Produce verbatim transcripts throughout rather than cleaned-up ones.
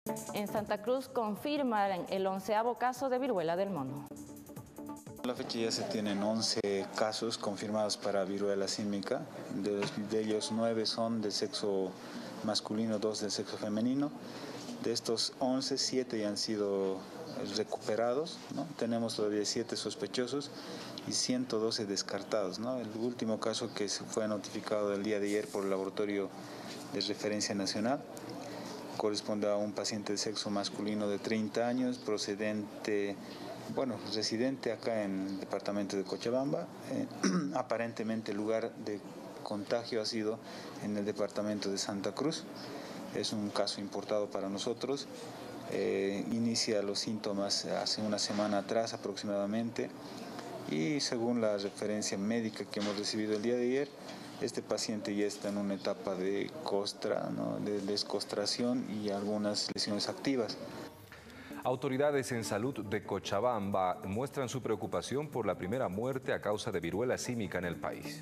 En Santa Cruz confirman el onceavo caso de viruela del mono. A la fecha ya se tienen once casos confirmados para viruela símica, de, de ellos nueve son de sexo masculino, dos de sexo femenino. De estos once, siete ya han sido recuperados, ¿no? Tenemos todavía siete sospechosos y ciento doce descartados, ¿no? El último caso que se fue notificado el día de ayer por el Laboratorio de Referencia Nacional corresponde a un paciente de sexo masculino de treinta años, procedente, bueno, residente acá en el departamento de Cochabamba. Eh, aparentemente el lugar de contagio ha sido en el departamento de Santa Cruz. Es un caso importado para nosotros. Eh, inicia los síntomas hace una semana atrás aproximadamente y según la referencia médica que hemos recibido el día de ayer, este paciente ya está en una etapa de costra, ¿no? de descostración y algunas lesiones activas. Autoridades en salud de Cochabamba muestran su preocupación por la primera muerte a causa de viruela símica en el país.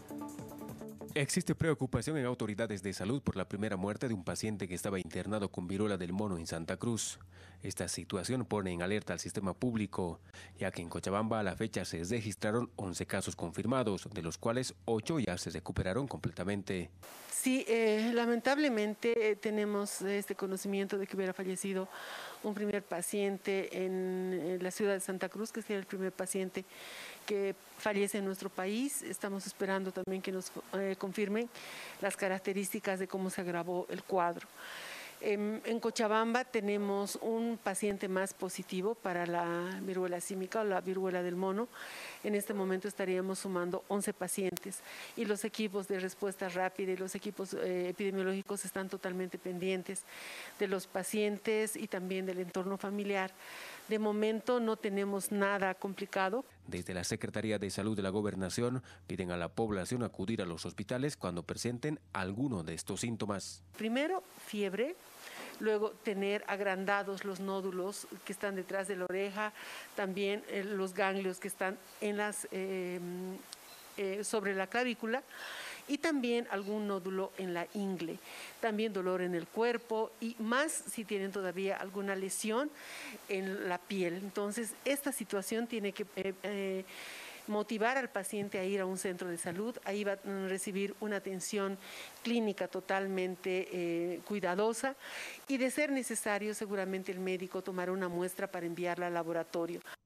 Existe preocupación en autoridades de salud por la primera muerte de un paciente que estaba internado con viruela del mono en Santa Cruz. Esta situación pone en alerta al sistema público, ya que en Cochabamba a la fecha se registraron once casos confirmados, de los cuales ocho ya se recuperaron completamente. Sí, eh, lamentablemente eh, tenemos este conocimiento de que hubiera fallecido un primer paciente en, en la ciudad de Santa Cruz, que sería el primer paciente que fallece en nuestro país. Estamos esperando también que nos eh, confirmen las características de cómo se agravó el cuadro. En, en Cochabamba tenemos un paciente más positivo para la viruela símica o la viruela del mono. En este momento estaríamos sumando once pacientes y los equipos de respuesta rápida y los equipos eh, epidemiológicos están totalmente pendientes de los pacientes y también del entorno familiar. De momento no tenemos nada complicado. Desde la Secretaría de Salud de la Gobernación piden a la población acudir a los hospitales cuando presenten alguno de estos síntomas. Primero, fiebre. Luego tener agrandados los nódulos que están detrás de la oreja, también eh, los ganglios que están en las, eh, eh, sobre la clavícula y también algún nódulo en la ingle, también dolor en el cuerpo y más si tienen todavía alguna lesión en la piel. Entonces, esta situación tiene que eh, eh, motivar al paciente a ir a un centro de salud, ahí va a recibir una atención clínica totalmente eh, cuidadosa y de ser necesario seguramente el médico tomará una muestra para enviarla al laboratorio.